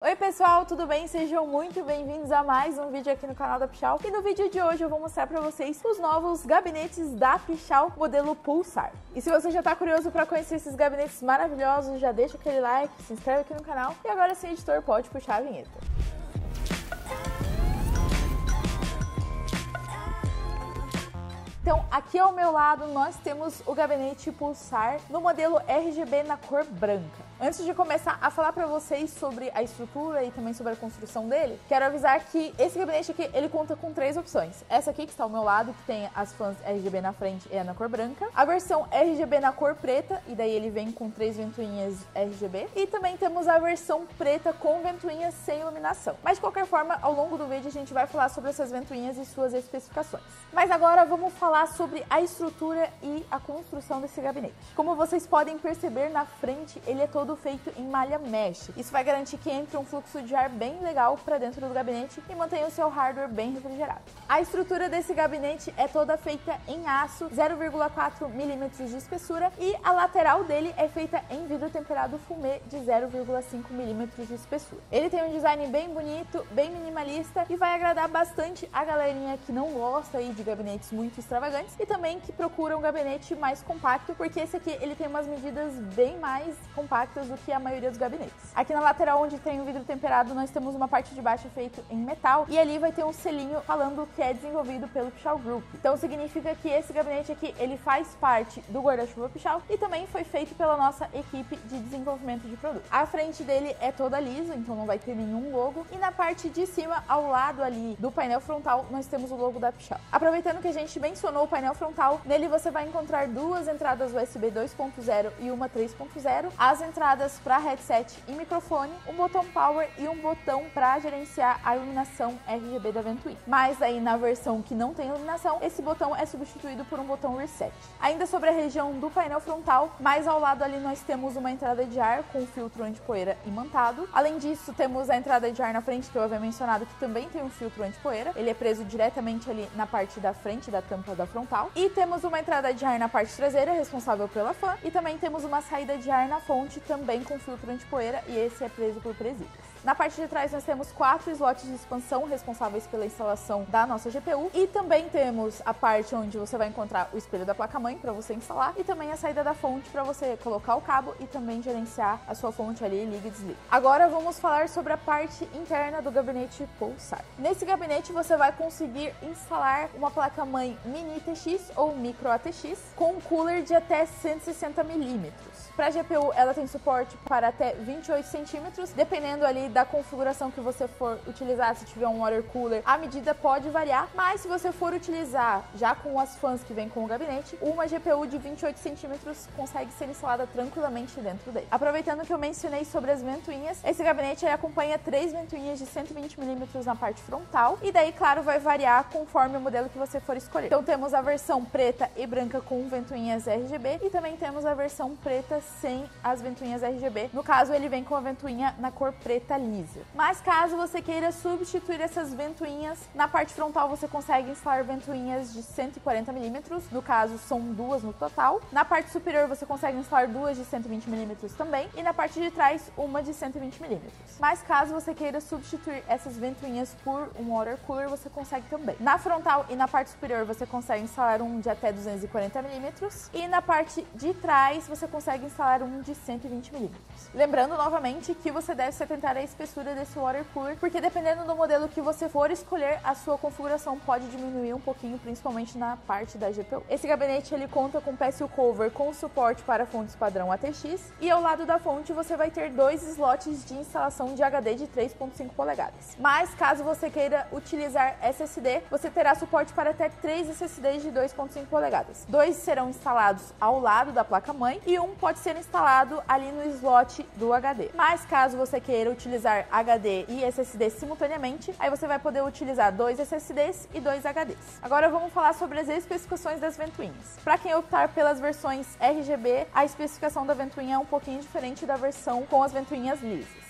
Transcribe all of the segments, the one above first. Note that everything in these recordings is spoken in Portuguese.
Oi pessoal, tudo bem? Sejam muito bem-vindos a mais um vídeo aqui no canal da Pichau. E no vídeo de hoje eu vou mostrar pra vocês os novos gabinetes da Pichau modelo Pulsar. E se você já tá curioso pra conhecer esses gabinetes maravilhosos, já deixa aquele like, se inscreve aqui no canal. E agora sim, editor, pode puxar a vinheta. Então, aqui ao meu lado nós temos o gabinete Pulsar no modelo RGB na cor branca. Antes de começar a falar para vocês sobre a estrutura e também sobre a construção dele, quero avisar que esse gabinete aqui, ele conta com 3 opções. Essa aqui que está ao meu lado, que tem as fãs RGB na frente e é na cor branca. A versão RGB na cor preta, e daí ele vem com 3 ventoinhas RGB. E também temos a versão preta com ventoinhas sem iluminação. Mas de qualquer forma, ao longo do vídeo a gente vai falar sobre essas ventoinhas e suas especificações. Mas agora vamos falar sobre a estrutura e a construção desse gabinete. Como vocês podem perceber, na frente ele é todo feito em malha mesh. Isso vai garantir que entre um fluxo de ar bem legal para dentro do gabinete e mantenha o seu hardware bem refrigerado. A estrutura desse gabinete é toda feita em aço, 0,4 mm de espessura, e a lateral dele é feita em vidro temperado fumê de 0,5 mm de espessura. Ele tem um design bem bonito, bem minimalista e vai agradar bastante a galerinha que não gosta aí de gabinetes muito extravagantes e também que procura um gabinete mais compacto, porque esse aqui ele tem umas medidas bem mais compactas do que a maioria dos gabinetes. Aqui na lateral, onde tem o vidro temperado, nós temos uma parte de baixo feita em metal e ali vai ter um selinho falando que é desenvolvido pelo Pichau Group. Então significa que esse gabinete aqui, ele faz parte do guarda-chuva Pichau e também foi feito pela nossa equipe de desenvolvimento de produto. A frente dele é toda lisa, então não vai ter nenhum logo, e na parte de cima, ao lado ali do painel frontal, nós temos o logo da Pichau. Aproveitando que a gente mencionou o painel frontal, nele você vai encontrar 2 entradas USB 2.0 e uma 3.0, as entradas para headset e microfone, um botão power e um botão para gerenciar a iluminação RGB da ventoinha. Mas aí na versão que não tem iluminação, esse botão é substituído por um botão reset. Ainda sobre a região do painel frontal, mais ao lado ali nós temos uma entrada de ar com filtro anti-poeira imantado. Além disso, temos a entrada de ar na frente, que eu havia mencionado, que também tem um filtro anti-poeira. Ele é preso diretamente ali na parte da frente da tampa da frontal. E temos uma entrada de ar na parte traseira, responsável pela fã, e também temos uma saída de ar na fonte, também com filtro anti-poeira, e esse é preso por presídios. Na parte de trás nós temos 4 slots de expansão responsáveis pela instalação da nossa GPU, e também temos a parte onde você vai encontrar o espelho da placa-mãe para você instalar, e também a saída da fonte para você colocar o cabo e também gerenciar a sua fonte ali, liga e desliga. Agora vamos falar sobre a parte interna do gabinete Pulsar. Nesse gabinete você vai conseguir instalar uma placa-mãe mini ATX ou micro ATX com um cooler de até 160 mm. Para a GPU, ela tem suporte para até 28 centímetros, dependendo ali da configuração que você for utilizar. Se tiver um water cooler, a medida pode variar, mas se você for utilizar já com as fãs que vem com o gabinete, uma GPU de 28 centímetros consegue ser instalada tranquilamente dentro dele. Aproveitando que eu mencionei sobre as ventoinhas, esse gabinete acompanha 3 ventoinhas de 120 mm na parte frontal, e daí, claro, vai variar conforme o modelo que você for escolher. Então temos a versão preta e branca com ventoinhas RGB, e também temos a versão preta sem as ventoinhas RGB. No caso, ele vem com a ventoinha na cor preta lisa. Mas caso você queira substituir essas ventoinhas, na parte frontal você consegue instalar ventoinhas de 140 mm, no caso são 2 no total. Na parte superior você consegue instalar 2 de 120 mm também, e na parte de trás uma de 120 mm. Mas caso você queira substituir essas ventoinhas por um water cooler, você consegue também. Na frontal e na parte superior você consegue instalar um de até 240 mm, e na parte de trás você consegue instalar um de 120 mm. Lembrando novamente que você deve se atentar à espessura desse water cooler, porque dependendo do modelo que você for escolher, a sua configuração pode diminuir um pouquinho, principalmente na parte da GPU. Esse gabinete ele conta com PSU cover com suporte para fontes padrão ATX, e ao lado da fonte você vai ter 2 slots de instalação de HD de 3.5 polegadas. Mas caso você queira utilizar SSD, você terá suporte para até 3 SSDs de 2.5 polegadas. 2 serão instalados ao lado da placa-mãe e um pode ser instalado ali no slot do HD. Mas caso você queira utilizar HD e SSD simultaneamente, aí você vai poder utilizar 2 SSDs e 2 HDs. Agora vamos falar sobre as especificações das ventoinhas. Para quem optar pelas versões RGB, a especificação da ventoinha é um pouquinho diferente da versão com as ventoinhas lisas.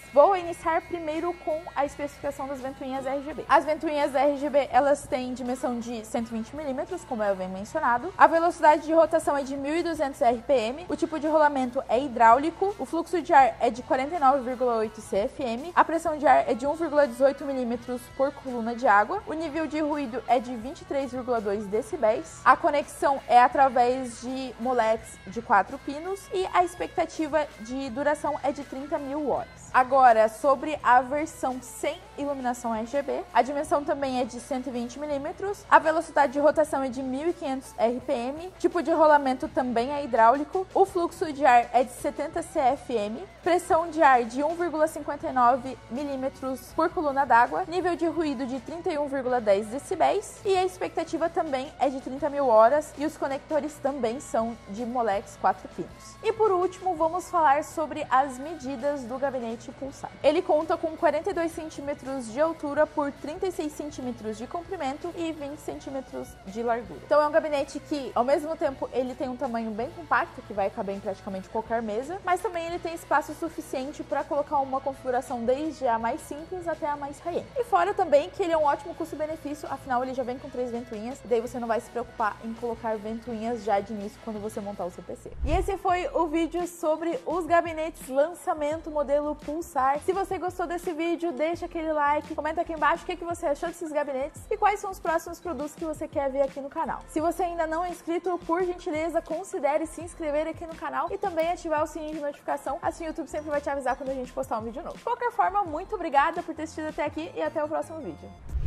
Vou iniciar primeiro com a especificação das ventoinhas RGB. As ventoinhas RGB, elas têm dimensão de 120 mm, como eu venho mencionado. A velocidade de rotação é de 1.200 RPM. O tipo de rolamento é hidráulico. O fluxo de ar é de 49,8 CFM. A pressão de ar é de 1,18 mm por coluna de água. O nível de ruído é de 23,2 decibéis. A conexão é através de moleques de 4 pinos e a expectativa de duração é de 30.000 horas. Agora, sobre a versão sem iluminação RGB, a dimensão também é de 120 mm, a velocidade de rotação é de 1.500 RPM, tipo de rolamento também é hidráulico, o fluxo de ar é de 70 CFM, pressão de ar de 1,59 mm por coluna d'água, nível de ruído de 31,10 decibéis e a expectativa também é de 30.000 horas e os conectores também são de moleques 4 pinos. E por último, vamos falar sobre as medidas do gabinete Pulsar. Ele conta com 42 cm de altura por 36 cm de comprimento e 20 cm de largura. Então é um gabinete que, ao mesmo tempo, ele tem um tamanho bem compacto, que vai caber em praticamente qualquer mesa, mas também ele tem espaço suficiente para colocar uma configuração desde a mais simples até a mais high-end. E fora também que ele é um ótimo custo-benefício, afinal ele já vem com 3 ventoinhas, daí você não vai se preocupar em colocar ventoinhas já de início quando você montar o seu PC. E esse foi o vídeo sobre os gabinetes lançamento modelo Pulsar. Se você gostou desse vídeo, deixa aquele like, comenta aqui embaixo o que você achou desses gabinetes e quais são os próximos produtos que você quer ver aqui no canal. Se você ainda não é inscrito, por gentileza, considere se inscrever aqui no canal e também ativar o sininho de notificação, assim o YouTube sempre vai te avisar quando a gente postar um vídeo novo. De qualquer forma, muito obrigada por ter assistido até aqui e até o próximo vídeo.